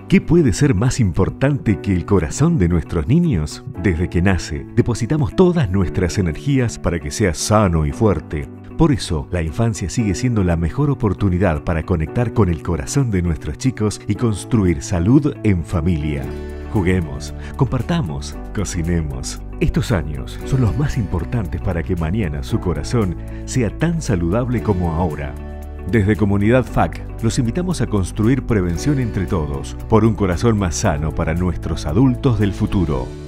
¿Qué puede ser más importante que el corazón de nuestros niños? Desde que nace, depositamos todas nuestras energías para que sea sano y fuerte. Por eso, la infancia sigue siendo la mejor oportunidad para conectar con el corazón de nuestros chicos y construir salud en familia. Juguemos, compartamos, cocinemos. Estos años son los más importantes para que mañana su corazón sea tan saludable como ahora. Desde Comunidad FAC, los invitamos a construir prevención entre todos por un corazón más sano para nuestros adultos del futuro.